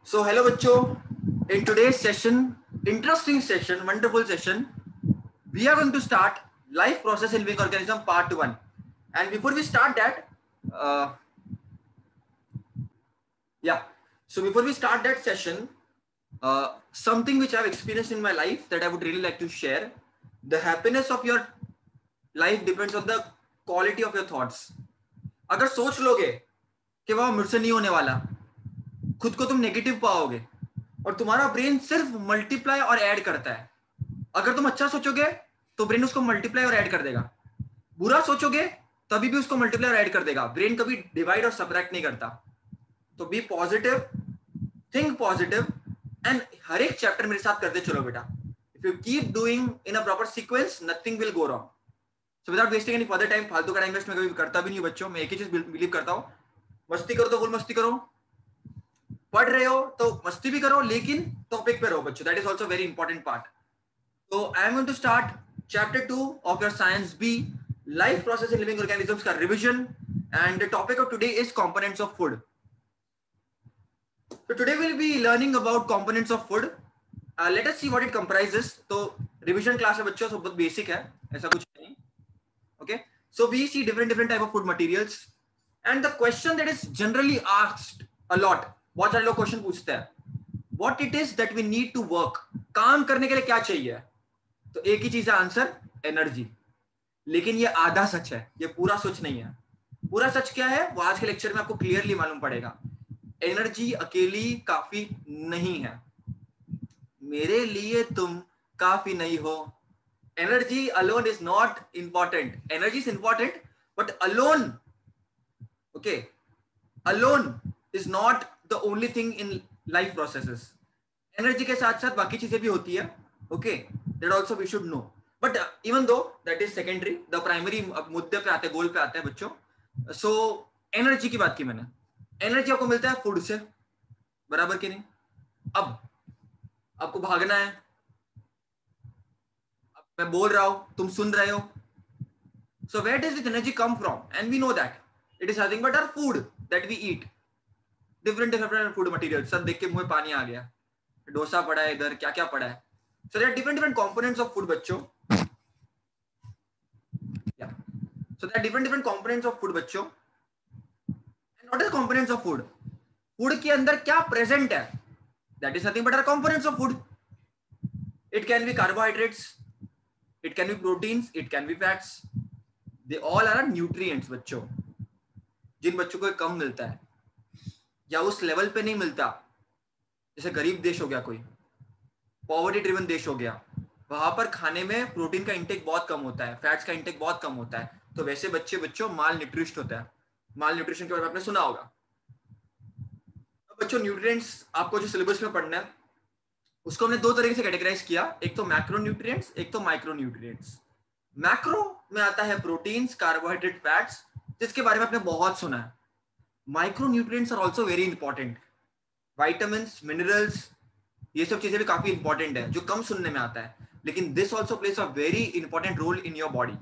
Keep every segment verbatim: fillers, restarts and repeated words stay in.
So hello बच्चों, in today's session, interesting session, wonderful session, we are going to start life process in living organism part one. And before we start that, uh, yeah, so before we start that session, uh, something which I've experienced in my life that I would really like to share. The happiness of your life depends on the quality of your thoughts. अगर सोच लोगे कि वह मुझसे नहीं होने वाला, खुद को तुम नेगेटिव पाओगे और तुम्हारा ब्रेन सिर्फ मल्टीप्लाई और ऐड करता है. अगर तुम अच्छा सोचोगे तो ब्रेन उसको मल्टीप्लाई और ऐड कर देगा. बुरा सोचोगे तभी भी उसको मल्टीप्लाई और ऐड कर देगा. ब्रेन कभी डिवाइड और सब्ट्रैक्ट नहीं करता. तो be positive, think positive and हर एक चैप्टर मेरे साथ करते चलो बेटा. If you keep doing in a proper sequence, nothing will go wrong. So without wasting any further time, फालतू का टाइम वेस्ट मैं कभी करता भी नहीं बच्चों. मैं एक ही चीज बिलीव करता हूँ, मस्ती करो तो फुल मस्ती करो, पढ़ रहे हो तो मस्ती भी करो लेकिन टॉपिक पे रहो बच्चों. That is also very important part. तो I am going to start chapter two of your science B, life process in living organisms का revision. And the topic of today is components of food. So today we'll be learning about components of food. Uh, let us see what it comprises. तो revision class है बच्चों, so बहुत basic है, ऐसा कुछ नहीं. Okay, so we see different different type of food materials, and the question that is generally asked a lot, बहुत सारे लोग क्वेश्चन पूछते हैं, what it is that we need to work. काम करने के लिए क्या चाहिए? तो एक ही चीज है आंसर, एनर्जी. लेकिन ये आधा सच है, ये पूरा सच नहीं है. पूरा सच क्या है वो आज के लेक्चर में आपको क्लियरली मालूम पड़ेगा. एनर्जी अकेली काफी नहीं है. मेरे लिए तुम काफी नहीं हो. Energy alone is not important. Energy is important but alone, okay, alone is not the only thing in life processes. Energy के साथ साथ बाकी चीजें भी होती है. Okay, that also we should know. But even though that is secondary, the primary मुद्दे पे आते हैं, गोल पे आते हैं बच्चों. सो एनर्जी की बात की मैंने. एनर्जी आपको मिलता है फूड से, बराबर कि नहीं. अब आपको भागना है, अब मैं बोल रहा हूं, तुम सुन रहे हो. So where does this energy come from? And we know that it is nothing but our food that we eat. Different different food material. सब देख के मुंह में पानी आ गया. डोसा पड़ा है इधर, क्या क्या पड़ा है. So there are different different components of food बच्चों. या so there are different different components of food बच्चों. What is components of food? Food के अंदर क्या प्रेजेंट है? That is nothing but are components of food. It can be carbohydrates, it can be proteins, it can be fats. They all are nutrients बच्चों. जिन बच्चों को कम मिलता है या उस लेवल पे नहीं मिलता, जैसे गरीब देश हो गया, कोई पॉवर्टी ड्रिवन देश हो गया, वहां पर खाने में प्रोटीन का इंटेक बहुत कम होता है, फैट्स का इंटेक बहुत कम होता है. तो वैसे बच्चे बच्चों माल न्यूट्रिस्ट होता है. माल न्यूट्रिशन के बारे में आपने सुना होगा. तो बच्चों न्यूट्रिएंट्स आपको जो सिलेबस में पढ़ना है उसको हमने दो तरीके से कैटेगराइज किया. एक तो मैक्रो न्यूट्रिएंट्स, एक तो माइक्रो न्यूट्रिएंट्स. मैक्रो में आता है प्रोटीन्स, कार्बोहाइड्रेट, फैट्स, जिसके बारे में आपने बहुत सुना है. Micro nutrients are also very important. Vitamins, minerals, ये सब चीजें भी काफी इंपॉर्टेंट है जो कम सुनने में आता है. लेकिन this also plays a very important role in your body.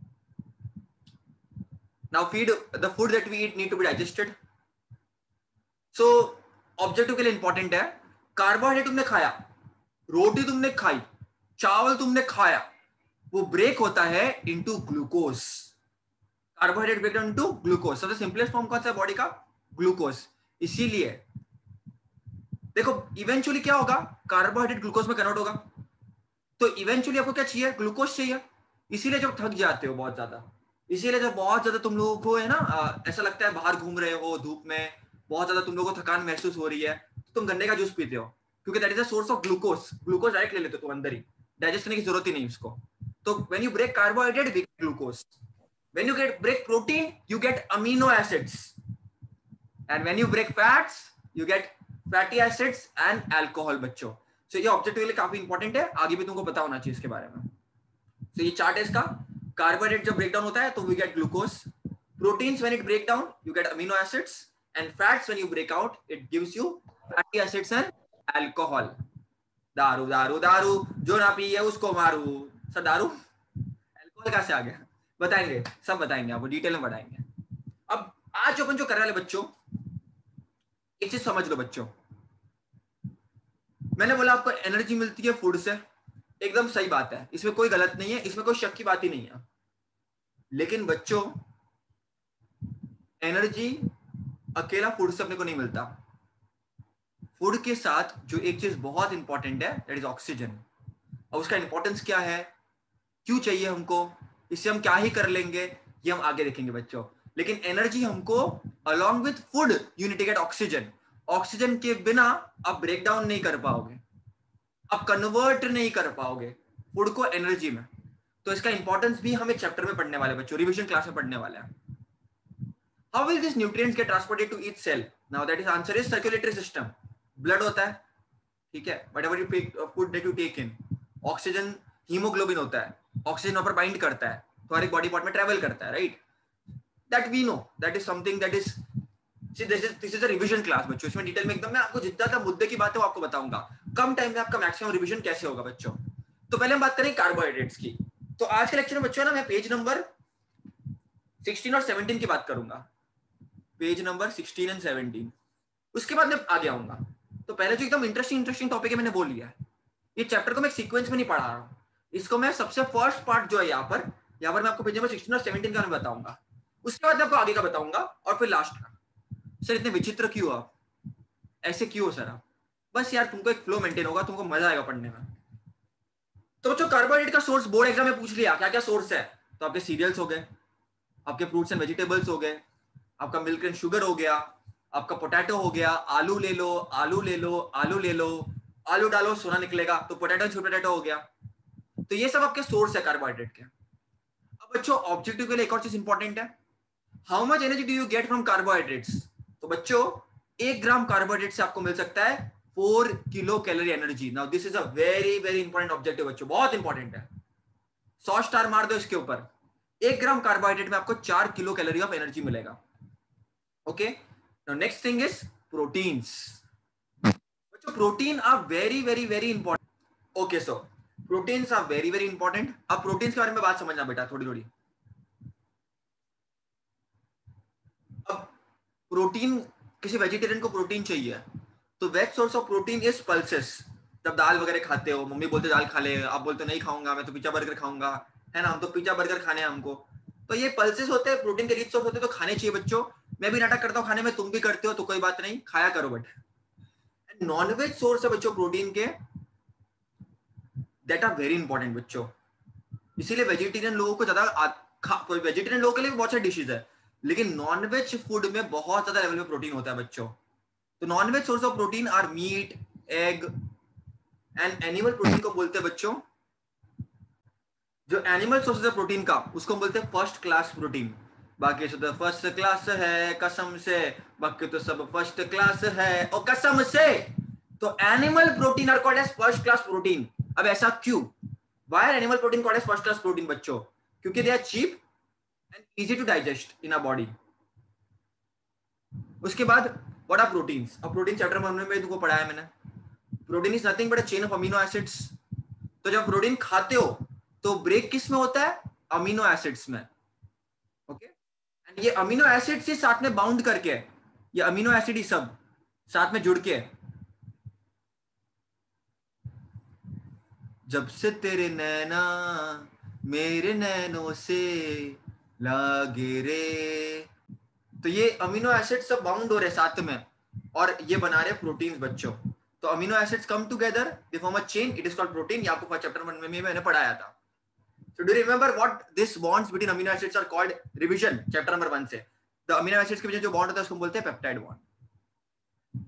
Now feed, the food that we eat need to be digested. So objective के लिए इंपॉर्टेंट है. कार्बोहाइड्रेट तुमने खाया, रोटी तुमने खाई, चावल तुमने खाया, वो ब्रेक होता है into glucose. Carbohydrate break down into glucose. सबसे सिंपलेस्ट फॉर्म कौन सा है बॉडी का? ग्लूकोज. इसीलिए देखो इवेंचुअली क्या होगा, कार्बोहाइड्रेट ग्लूकोज में कन्वर्ट होगा. तो इवेंचुअली आपको क्या चाहिए? ग्लूकोज चाहिए. इसीलिए जब थक जाते हो बहुत ज्यादा, इसीलिए जब बहुत ज्यादा तुम लोगों को है ना आ, ऐसा लगता है बाहर घूम रहे हो धूप में, बहुत ज्यादा तुम लोगों को थकान महसूस हो रही है, तो तुम गन्ने का जूस पीते हो, क्योंकि that is the source of glucose. Glucose direct ले लेते हो तुम अंदर ही, डाइजेस्ट करने की जरूरत ही नहीं उसको. तो when you break carbohydrate we get glucose. When you get break protein you get amino acids, and when you break fats you get fatty acids and alcohol बच्चों. सो ये ऑब्जेक्टिव के लिए काफी इंपॉर्टेंट है, आगे भी तुमको पता होना चाहिए इसके बारे में. तो ये चार्ट है इसका. कार्बोहाइड्रेट जब ब्रेक डाउन होता है तो we get glucose. Proteins when it break down you get amino acids, and fats when you break out it gives you fatty acids and alcohol. दारू दारू दारू, जो ना पिए उसको मारू. सर दारू, अल्कोहल कहां से आ गया? बताएंगे, सब बताएंगे आपको, डिटेल में बताएंगे. अब आज अपन जो कर रहे हैं बच्चों, एक चीज समझ लो बच्चों, मैंने बोला आपको एनर्जी मिलती है फूड से, एकदम सही बात है, इसमें कोई गलत नहीं है, इसमें कोई शक की बात ही नहीं है। लेकिन बच्चों एनर्जी अकेला फूड से अपने को नहीं मिलता। फूड के साथ जो एक चीज बहुत इंपॉर्टेंट है दैट इज ऑक्सीजन। और उसका इंपॉर्टेंस क्या है, क्यों चाहिए हमको, इससे हम क्या ही कर लेंगे, ये हम आगे देखेंगे बच्चों। लेकिन एनर्जी हमको along with food you need to get oxygen. Oxygen के बिना आप ब्रेक डाउन नहीं कर पाओगे, आप कन्वर्ट नहीं कर पाओगे फूड को एनर्जी में। तो इसका इंपॉर्टेंस भी हम एक चैप्टर में पढ़ने वाले बच्चों, रिवीजन क्लास में पढ़ने वाले हैं। How will this nutrients get transported to each cell? Now that is answer is circulatory system. Blood होता है, ठीक है, whatever you food that you take in. Oxygen haemoglobin होता है, ऑक्सीजन पर बाइंड करता है तो हर एक बॉडी पार्ट में ट्रेवल करता है, right? That we know, that is something that is this is this is a revision class बच्चों। इसमें डिटेल में एकदम मैं आपको जितना था मुद्दे की बात है वो आपको बताऊंगा। कम टाइम में आपका मैक्सिमम रिवीजन कैसे होगा बच्चों। तो पहले हम बात करें कार्बोहाइड्रेट्स की। तो आज के लेक्चर में बच्चों ना मैं पेज नंबर सिक्सटीन और सेवनटीन की बात करूंगा, page number sixteen and seventeen. उसके बाद मैं आगे आऊंगा। तो पहले जो एकदम इंटरेस्टिंग इंटरेस्टिंग टॉपिक है मैंने बोल लिया है। ये चैप्टर को मैं सीक्वेंस में नहीं पढ़ा रहा हूँ, इसको मैं सबसे फर्स्ट पार्ट जो है यहाँ पर यहाँ पर मैं आपको पेज नंबर सिक्सटीन और सेवनटीन का मैं बताऊंगा। उसके बाद मैं आपको आगे का बताऊंगा और फिर लास्ट का। सर इतने विचित्र क्यों आप, ऐसे क्यों हो सर आप? बस यार तुमको एक फ्लो मेंटेन होगा, तुमको मजा आएगा पढ़ने में। तो बच्चों कार्बोहाइड्रेट का सोर्स बोर्ड एग्जाम में पूछ लिया क्या क्या सोर्स है। तो आपके सीरियल्स हो गए, आपके फ्रूट्स एंड वेजिटेबल्स हो गए, आपका मिल्क एंड शुगर हो गया, आपका पोटैटो हो गया, आलू ले लो आलू ले लो आलू ले लो, आलू डालो सोना निकलेगा, तो पोटैटो एंड पोटैटो हो गया। तो ये सब आपके सोर्स है कार्बोहाइड्रेट के। अब बच्चों ऑब्जेक्टिव के लिए एक और चीज इंपॉर्टेंट है, how much energy do you get from carbohydrates. तो बच्चों एक ग्राम कार्बोहाइड्रेट से आपको मिल सकता है four kilo calorie energy. Now this is a very very important objective बच्चों, बहुत इंपॉर्टेंट है, सौ स्टार मार दो इसके ऊपर। एक ग्राम कार्बोहाइड्रेट में आपको चार किलो कैलोरी ऑफ एनर्जी मिलेगा। Okay, now next thing is proteins. बच्चों protein are very very very important. Okay so proteins are very very important. अब प्रोटीन्स के बारे में बात समझना बेटा थोड़ी थोड़ी। अब प्रोटीन, किसी वेजिटेरियन को प्रोटीन चाहिए तो veg source of protein is pulses. जब दाल वगैरह खाते हो, मम्मी बोलते दाल खा ले, आप बोलते नहीं खाऊंगा मैं तो पिज्जा बर्गर खाऊंगा, है ना, हम तो पिज्जा बर्गर खाने हैं हमको। तो ये पल्सेस होते हैं, प्रोटीन के रिच सोर्स होते हैं, तो खाने चाहिए बच्चों। मैं भी नाटक करता हूँ खाने में, तुम भी करते हो, तो कोई बात नहीं, खाया करो। बट नॉनवेज सोर्स है बच्चों प्रोटीन के, दैट आर वेरी इंपॉर्टेंट बच्चों। इसीलिए वेजिटेरियन लोगों को ज्यादा, वेजिटेरियन लोगों के लिए बहुत सारी डिशेज है, लेकिन नॉनवेज फूड में बहुत ज्यादा लेवल में प्रोटीन होता है बच्चों। तो non veg source of protein are meat, egg and animal protein को बोलते हैं बच्चों, जो एनिमल सोर्सेज ऑफ प्रोटीन का उसको बोलते हैं फर्स्ट क्लास प्रोटीन। बाकी तो फर्स्ट क्लास है कसम से, बाकी तो सब फर्स्ट क्लास है और कसम से। तो animal protein are called as first class protein. अब ऐसा क्यों, why are animal protein called as first class protein बच्चों? क्योंकि they are cheap and easy to digest in a body. उसके बाद व्हाट आर प्रोटीन्स। अब प्रोटीन चैप्टर में तुमको पढ़ाया मैंने, protein is nothing but a chain of amino acids. तो जब प्रोटीन खाते हो तो ब्रेक किस में होता है, अमीनो एसिड्स में। ओके, एंड ये अमीनो एसिड से साथ में बाउंड करके, ये अमीनो एसिड ही सब साथ में जुड़ के, जब से तेरे नैना मेरे नैनों से लागे रे, तो ये अमीनो एसिड सब बाउंड हो रहे साथ में और ये बना रहे प्रोटीन्स बच्चों। तो amino acids come together, they form a chain, it is called protein. ये आपको चैप्टर वन में मैंने पढ़ाया था। So do you remember what this bonds between amino acids are called? Revision chapter number one से, the amino acids के बीच जो bond होता है उसको बोलते हैं peptide bond।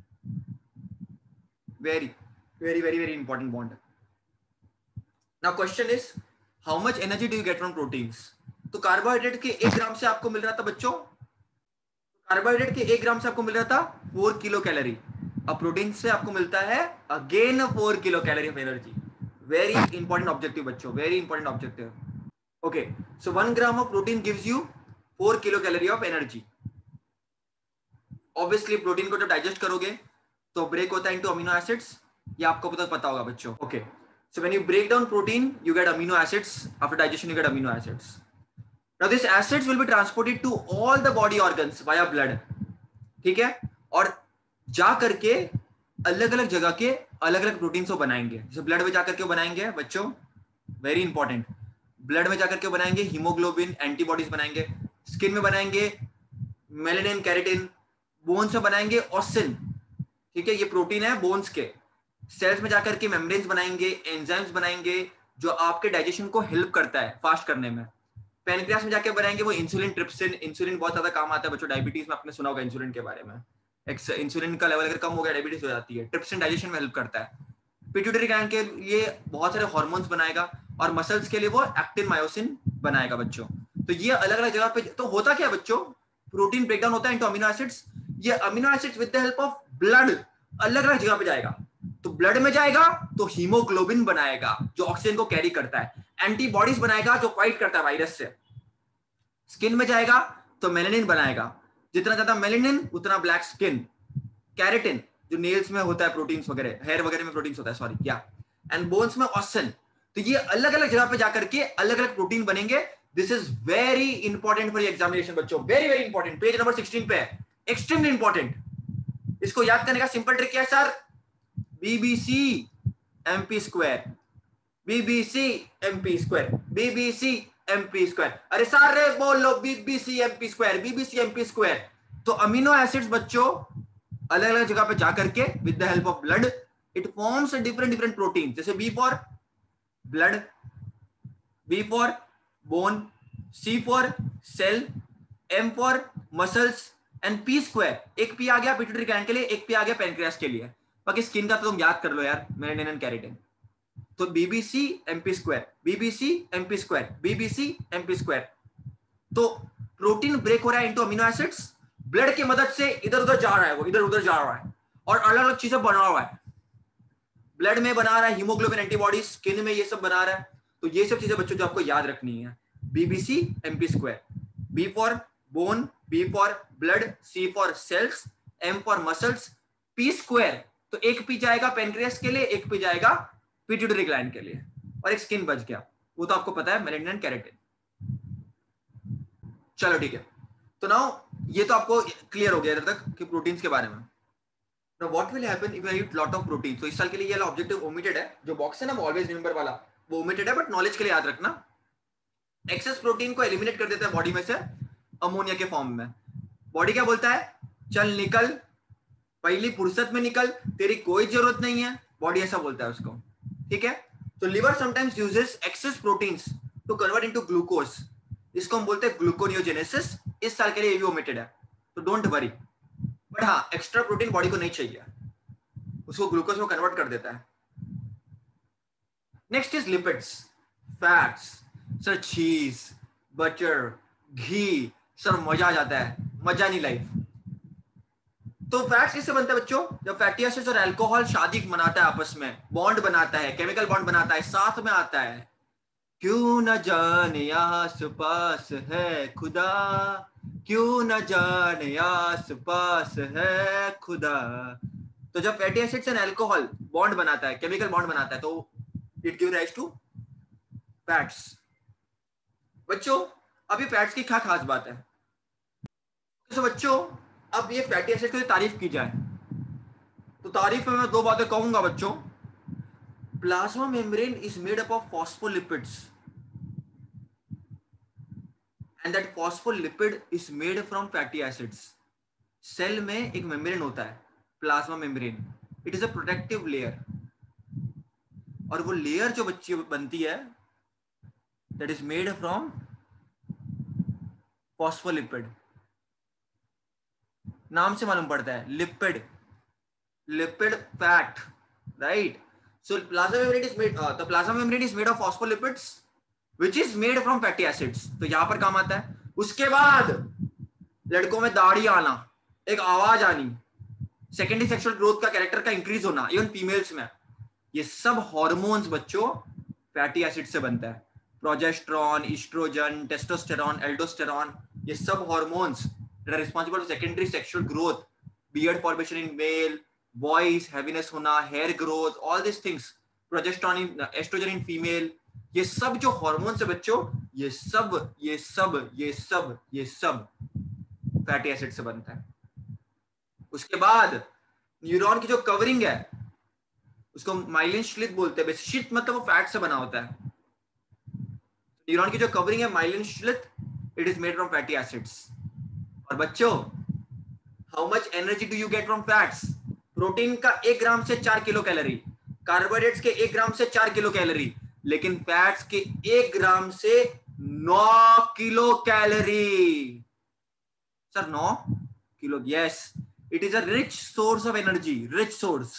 Very very very very important bond। Now question is how much energy do you get from proteins? तो carbohydrate के एक ग्राम से आपको मिल रहा था बच्चों, कार्बोहाइड्रेट के एक ग्राम से आपको मिल रहा था फोर किलो कैलोरी। अब प्रोटीन से आपको मिलता है again four kilo calorie of energy. Very important objective बच्चों, very important objective. Okay, so one gram of protein gives you four kilo calorie of energy. Obviously protein को जब digest करोगे तो ब्रेक होता है इनटू अमीनो एसिड्स, ये आपको पता पता होगा बच्चों। Okay, so when you break down protein you get amino acids, after digestion you get amino acids. Now this acids will be transported to all the body organs via blood, ठीक है, और जा करके अलग अलग जगह के अलग अलग प्रोटीन को बनाएंगे। जैसे ब्लड में जाकर के बनाएंगे बच्चों, वेरी इंपॉर्टेंट, ब्लड में जाकर के बनाएंगे हीमोग्लोबिन, एंटीबॉडीज बनाएंगे। स्किन में बनाएंगे मेलेनिन, कैरेटिन। बोन्स में बनाएंगे ऑसिन, ठीक है, ये प्रोटीन है बोन्स के। सेल्स में जाकर के मेम्ब्रेन्स बनाएंगे, एंजाइम्स बनाएंगे जो आपके डाइजेशन को हेल्प करता है फास्ट करने में। पैनक्रियास में जाके बनाएंगे वो इंसुलिन, ट्रिप्सिन। इंसुलिन बहुत ज्यादा काम आता है बच्चों डायबिटीज में, आपने सुना होगा इंसुलिन के बारे में। इंसुलिन का लेवल अगर कम हो गया डायबिटीज हो जाती है। ट्रिप्सिन डाइजेशन में हेल्प करता है। पिट्यूटरी ग्लैंड के लिए बहुत सारे हार्मोन्स बनाएगा, और मसल्स के लिए वो एक्टिन मायोसिन बनाएगा बच्चों। तो ये अलग अलग जगह पे तो होता क्या है बच्चों, प्रोटीन ब्रेकडाउन होता है इनटू अमीनो एसिड्स। ये amino acids with the help of blood अलग अलग जगह पे जाएगा। तो ब्लड में जाएगा तो हीमोग्लोबिन बनाएगा जो ऑक्सीजन को कैरी करता है। एंटीबॉडीज बनाएगा जो फाइट करता है वायरस से। स्किन में जाएगा तो मेलेनिन बनाएगा, जितना ज्यादा मेलेनिन उतना ब्लैक स्किन। कैरेटिन जो नेल्स में होता है, प्रोटीन्स वगैरह, हेयर वगैरह में प्रोटीन्स होता है, सॉरी क्या। एंड बोन्स में ऑसिन। तो ये अलग अलग जगह पे जाकर के अलग अलग प्रोटीन बनेंगे। This is very important for examination बच्चों, very very important. Page number sixteen पे है, एक्सट्रीमली इंपॉर्टेंट। इसको याद करने का सिंपल ट्रिक क्या है sir, BBC MP square, BBC MP square, BBC MP square. अरे सारे बोल लो BBC MP square, BBC MP square. तो अमीनो एसिड्स बच्चों अलग अलग जगह पे जाकर के with the help of blood it forms different different protein. जैसे B for blood, B for bone, C for cell, M for muscles and P square. एक पी आ गया पिट्यूटरी ग्लैंड के लिए, एक पी आ गया पैनक्रियास के लिए। बाकी स्किन का तो तुम याद कर लो यार, मेलेनिन एंड कैरेटिन। तो BBC MP square, BBC MP square, BBC MP square. तो प्रोटीन ब्रेक हो रहा है इनटू अमीनो एसिड्स, ब्लड की मदद से इधर उधर जा रहा है, वो इधर उधर जा रहा है और अलग अलग चीजें बना रहा है। ब्लड में बना रहा है हीमोग्लोबिन, एंटीबॉडी, स्किन में ये सब बना रहा है। तो ये सब चीजें बच्चों जो आपको याद रखनी है, BBC MP square. B for bone, B for blood, C for cells, M for muscles, P square. तो एक पी जाएगा पेनक्रियास के लिए, एक पी जाएगा पिट्यूटरी ग्लैंड के लिए, और एक स्किन बच गया, वो तो आपको पता है मेलेनिन एंड कैरेटिन। चलो ठीक है, तो नाउ ये तो आपको क्लियर हो गया इधर तक कि प्रोटीन्स के बारे में। Now what will happen if you eat lot of protein. तो इस साल के लिए ये वाला ऑब्जेक्टिव ओमिटेड है, जो बॉक्स है ना ऑलवेज रिमेंबर वाला, वो ओमिटेड है, बट नॉलेज के लिए याद रखना। एक्सेस प्रोटीन को एलिमिनेट कर देता है बॉडी में से अमोनिया के फॉर्म में। बॉडी क्या बोलता है, चल निकल, पहली फुर्सत में निकल, तेरी कोई जरूरत नहीं है, बॉडी ऐसा बोलता है उसको, ठीक है। तो liver sometimes uses excess proteins to convert into glucose, इसको हम बोलते हैं ग्लूकोनियोजेनेसिस। इस साल के लिए ये भी ओमिटेड है, तो डोंट वरी। बट हाँ, एक्स्ट्रा प्रोटीन बॉडी को नहीं चाहिए, उसको ग्लूकोज में कन्वर्ट कर देता है। Next is lipids, fats. Sir cheese, butter, ghee, sir मजा आ जाता है, मजा नहीं लाइफ। तो फैट्स किससे बनता है बच्चों, जब फैटी एसिड्स और अल्कोहल शादी मनाता है, आपस में बॉन्ड बनाता है, केमिकल बॉन्ड बनाता है, साथ में आता है। क्यों न जाने आस पास है खुदा, क्यों न जाने आस पास है खुदा। तो जब fatty acids and alcohol bond बनाता है, केमिकल बॉन्ड बनाता है, तो it give rise to fats. बच्चों अभी फैट्स की क्या खास बात है, तो बच्चों अब ये फैटी एसिड की तारीफ की जाए तो तारीफ में मैं दो बातें कहूंगा बच्चों। Plasma membrane is made up of phospholipids and that phospholipid is made from fatty acids. Cell में एक मेम्ब्रेन होता है plasma membrane, it is a protective layer, और वो लेयर जो बच्ची बनती है that is made from phospholipid. नाम से मालूम पड़ता है lipid, lipid fat, right. So plasma membrane is made, the plasma membrane is made of phospholipids which is made from fatty acids. तो यहां पर काम आता है। उसके बाद लड़कों में दाढ़ी आना, एक आवाज आनी, सेकेंडरी सेक्सुअल ग्रोथ का, कैरेक्टर का इंक्रीज होना, इवन फीमेल्स में, ये सब हार्मोन्स बच्चों फैटी एसिड से बनता है। प्रोजेस्टेरॉन, एस्ट्रोजन, टेस्टोस्टेरॉन, एल्डोस्टेरॉन, ये सब hormones that are responsible for secondary sexual growth, beard formation in male, voice, heaviness होना, hair growth, all these things, progesterone in, estrogen in female, ये सब जो हार्मोन्स है बच्चों, ये सब ये सब ये सब ये सब फैटी एसिड से बनता है। उसके बाद न्यूरॉन की जो कवरिंग है उसको माइलिन शीट बोलते हैं। शीट मतलब वो फैट से बना होता है। न्यूरॉन की जो कवरिंग है myelin sheet, it is made from fatty acids. और बच्चों, how much energy do you get from fats? Protein का एक ग्राम से चार किलो कैलोरी, कार्बोहाइड्रेट्स के एक ग्राम से चार किलो कैलोरी, लेकिन फैट्स के एक ग्राम से नौ किलो कैलोरी। सर नौ kilo? Yes, it is a rich source of energy, rich source.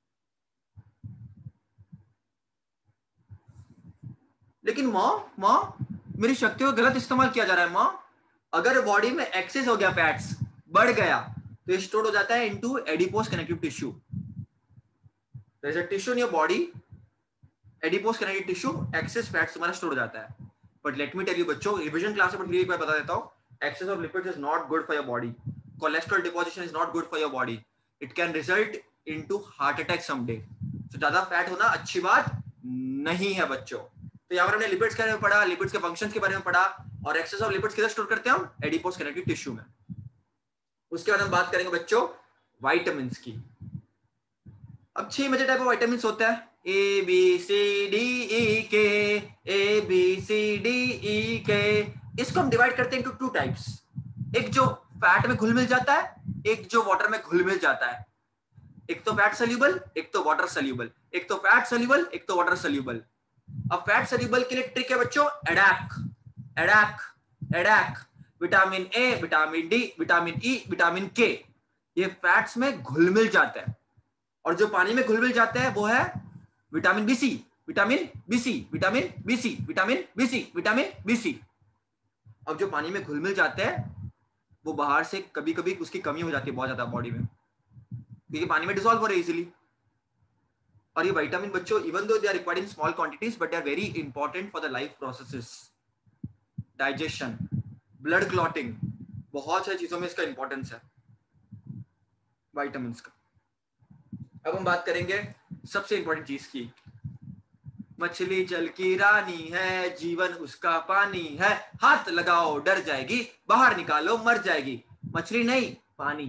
लेकिन मां मां मेरी शक्तियों का गलत इस्तेमाल किया जा रहा है मां। अगर बॉडी में एक्सेस हो गया, फैट्स बढ़ गया, तो स्टोर हो जाता है into adipose connective tissue. There is a tissue in your body, adipose connective tissue, excess fats तुम्हारा स्टोर हो जाता है। But let me tell you बच्चों, रिवीजन क्लास में एक बार बता देता हूं, excess of lipids is not good for your body. Cholesterol deposition is not good for your body. It can result into heart attack someday. तो ज्यादा fat होना अच्छी बात नहीं है बच्चों। तो यहाँ पर हमने लिपिड्स के बारे में पढ़ा, लिपिड्स के फंक्शंस के बारे में पढ़ा, और एक्सेस ऑफ लिपिड्स किधर स्टोर करते हैं हम? एडिपोज कनेक्टिव टिश्यू में। उसके बाद हम बात करेंगे बच्चों विटामिन की। अब छह मेजर टाइप ऑफ विटामिन होता है, A B C D E के, A B C D E के। इसको हम डिवाइड करते हैं इनटू टू टाइप्स, एक जो फैट में घुल मिल जाता है, एक जो वाटर में घुल मिल जाता है। एक तो फैट सोल्यूबल, एक तो वाटर सोल्यूबल। एक तो फैट सोल्यूबल, एक तो वाटर सोल्यूबल। अब फैट सोल्यूबल के लिए ट्रिक है बच्चों, ADEK ADEK ADEK. Vitamin A, vitamin D, vitamin E, vitamin K, ये फैट्स में घुल मिल जाता है। और जो पानी में घुल मिल जाता है वो है vitamin B C, vitamin B C, vitamin B C, vitamin B C, vitamin B C. अब जो पानी में घुल मिल जाते हैं वो बाहर से कभी कभी उसकी कमी हो जाती है बहुत ज्यादा बॉडी में, क्योंकि पानी में डिसॉल्व हो रहे हैं इजीली। और ये विटामिन बच्चों, even though they are required in small quantities, but they are very important for the life processes, digestion, blood clotting, बहुत सारी चीजों में इसका इंपॉर्टेंस है विटामिन का। अब हम बात करेंगे सबसे इंपॉर्टेंट चीज की। मछली जल की रानी है, जीवन उसका पानी है, हाथ लगाओ डर जाएगी, बाहर निकालो मर जाएगी। मछली नहीं, पानी।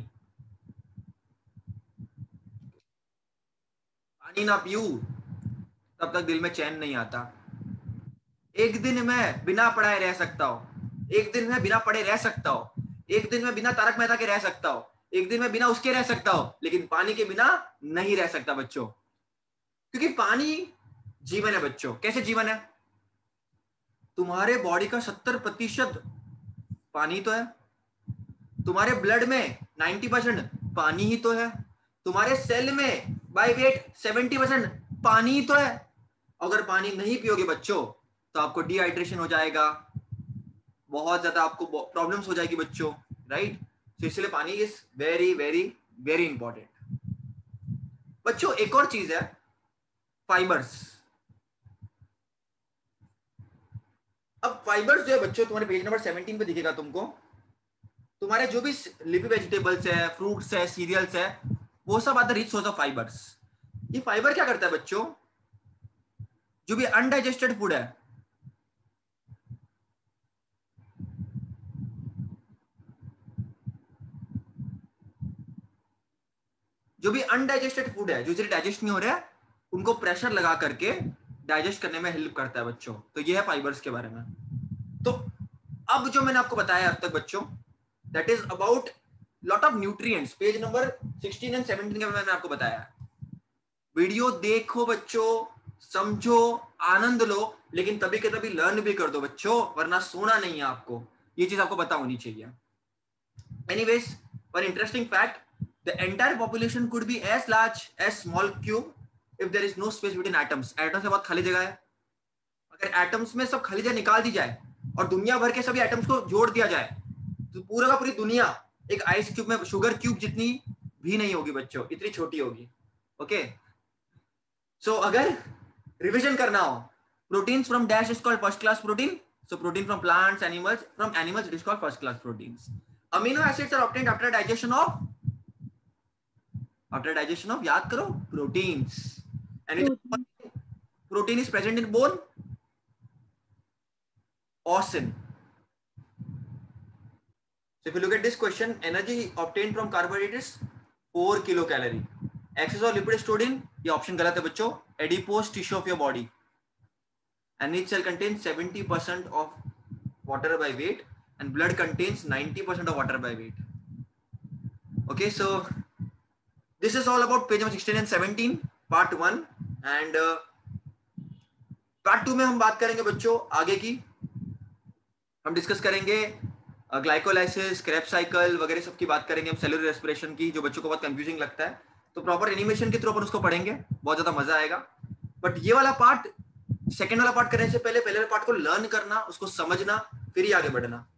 पानी ना पीऊं तब तक दिल में चैन नहीं आता। एक दिन मैं बिना पढ़ाए रह सकता हूं, एक दिन मैं बिना पढ़े रह सकता हूं, एक दिन मैं बिना तारक मेहता के रह सकता हूं, एक दिन मैं बिना उसके रह सकता हूं, लेकिन पानी के बिना नहीं रह सकता बच्चों। क्योंकि पानी जीवन है बच्चों। कैसे जीवन है? तुम्हारे बॉडी का सत्तर प्रतिशत पानी तो है, तुम्हारे ब्लड में नाइन्टी परसेंट पानी ही तो है, तुम्हारे सेल में बाय वेट सेवेंटी परसेंट पानी ही तो है। अगर पानी नहीं पियोगे बच्चों तो आपको डिहाइड्रेशन हो जाएगा, बहुत ज्यादा आपको प्रॉब्लम्स हो जाएगी बच्चों, राइट? तो इसलिए पानी is very very very important बच्चों। एक और चीज है, फाइबर्स। अब फाइबर्स जो है बच्चों, तुम्हारे पेज नंबर सेवनटीन पे दिखेगा तुमको, तुम्हारे जो भी लिफी वेजिटेबल्स है, फ्रूट्स है, सीरियल्स है, वो सब are the rich source of fibres. ये फाइबर क्या करता है बच्चों? जो भी अनडाइजेस्टेड फूड है, जो भी अनडाइजेस्टेड फूड है, जो इसे डाइजेस्ट नहीं हो रहा है, उनको प्रेशर लगा करके डाइजेस्ट करने में हेल्प करता है बच्चों। तो ये है फाइबर्स के बारे में। तो अब जो मैंने आपको बताया अब तक बच्चों, that is about lot of nutrients. Page number sixteen and seventeen के मैंने आपको बताया। वीडियो देखो बच्चों, समझो, आनंद लो, लेकिन तभी के तभी लर्न भी कर दो बच्चों, वरना सोना नहीं है आपको। ये चीज आपको पता होनी चाहिए। Anyways, one interesting fact, the entire population could be as large as small cube if there is no space between atoms. Atom से बहुत खाली जगह है। अगर एटम्स में सब खाली जगह निकाल दी जाए और दुनिया भर के सभी एटम्स को जोड़ दिया जाए तो पूरा का पूरी दुनिया एक आइस क्यूब में, शुगर क्यूब जितनी भी नहीं होगी बच्चों, इतनी छोटी होगी। ओके, सो अगर रिविजन करना हो, proteins from dash is called first class protein. So protein from plants, animals, from animals it is called first class proteins. Amino acids are obtained after digestion of After digestion of, याद करो, proteins. And protein is present in bone, ossin. So if you look at this question, energy obtained from carbohydrates four kilocalorie. Excess of lipid stored in, ये option गलत है बच्चों, adipose tissue of your body, and each cell contains seventy percent of water by weight and blood contains ninety percent of water by weight. Okay, so this is all about page number sixteen and seventeen, part one, and uh, part two में हम बात करेंगे बच्चों आगे की, हम discuss करेंगे glycolysis, Krebs cycle वगैरह सब की बात करेंगे हम, सेलुलर रेस्पिरेशन की, जो बच्चों को बहुत कंफ्यूजिंग लगता है, तो प्रॉपर एनिमेशन के थ्रू अपन उसको पढ़ेंगे, बहुत ज्यादा मजा आएगा। बट ये वाला पार्ट, सेकेंड वाला पार्ट करने से पहले पहले वाले पार्ट को लर्न करना, उसको समझना, फिर ही आगे बढ़ना।